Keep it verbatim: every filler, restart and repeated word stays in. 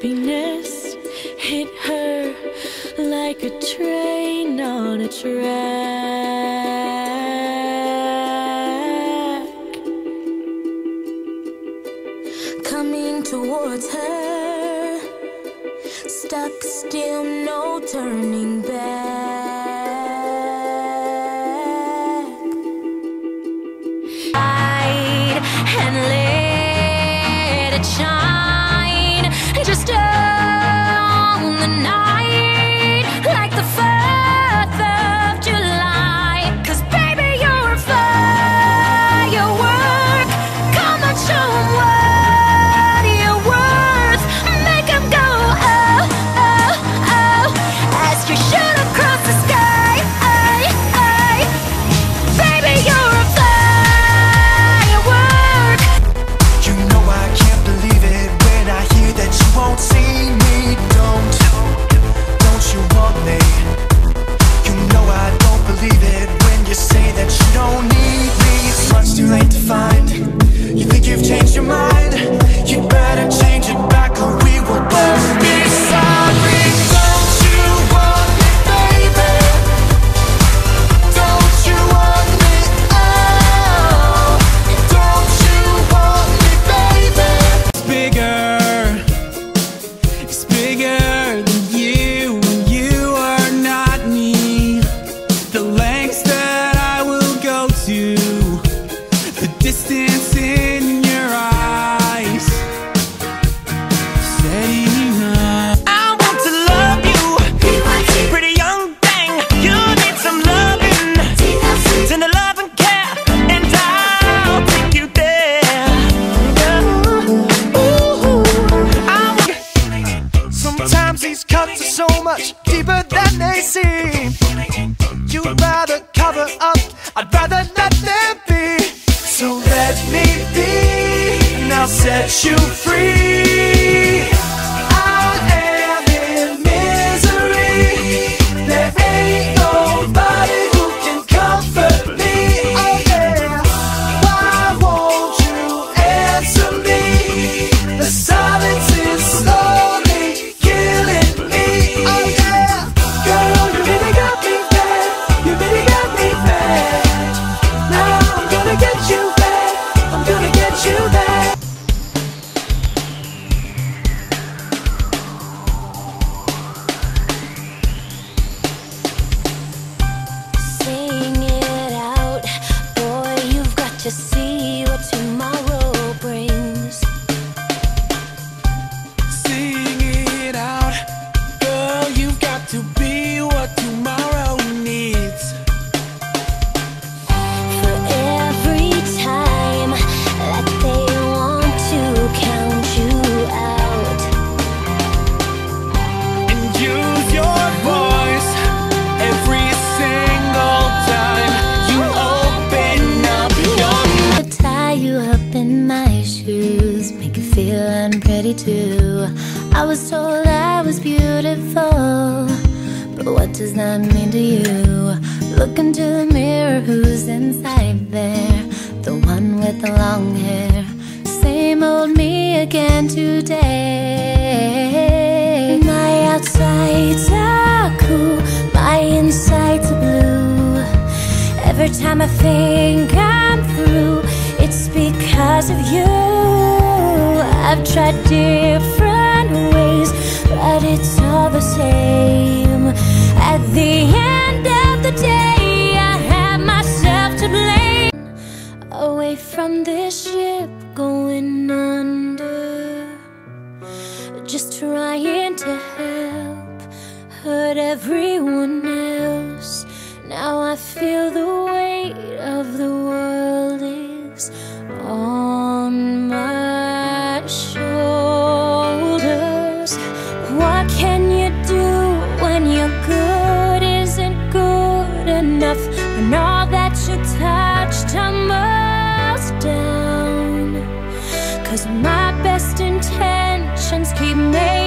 happiness hit her like a train on a track, coming towards her, stuck still, no turning back. Hide and let it shine, just on the night, like the fourth of July. 'Cause baby, you're a firework. Come on, show 'em what you're worth. Make 'em go oh, oh, oh, as you shoot across the sky. Baby, you're a firework. You know I can't believe it when I hear that you won't see me. Don't, don't you want me? You know I don't believe it when you say that you don't need me. It's much too late to find. You think you've changed your mind? You'd better change it back or we will both be sorry. Don't you want me, baby? Don't you want me? Oh, don't you want me, baby? It's bigger, it's bigger than you, and you are not me. The lengths that I will go to, the distance in your eyes, setting up. I want to love you, pretty young thing. You need some loving, tender love and care, and I'll take you there. Ooh, I'm sometimes these cuts are so much deeper than they seem. You'd rather cover up, I'd rather let them be. So let me be, and I'll set you free. I am in misery. There ain't nobody who can comfort me. Oh yeah, why won't you answer me? The silence is slowly killing me. Oh yeah, girl, you really got me bad. You really got me bad. Now I'm gonna get you back. I'm gonna get you back. Sing it out, boy, you've got to see what tomorrow brings. Sing it out, girl, you've got to be what tomorrow needs. For every time that they want to count you out, And use your voice every single time you open up your I'll tie you up in my shoes, make you feel I'm pretty too. I was told I was beautiful, but what does that mean to you? Look into the mirror, who's inside there? The one with the long hair. Same old me again today. My outsides are cool, my insides are blue. Every time I think I'm through, it's because of you. I've tried different ways, but it's all the same. At the end of the day, I have myself to blame. Away from this ship going under, just trying to help, hurt everyone else. Now I feel the weight of the world is on my shoulders. What can you do when your good isn't good enough, when all that you touch tumbles down? 'Cause my best intentions keep making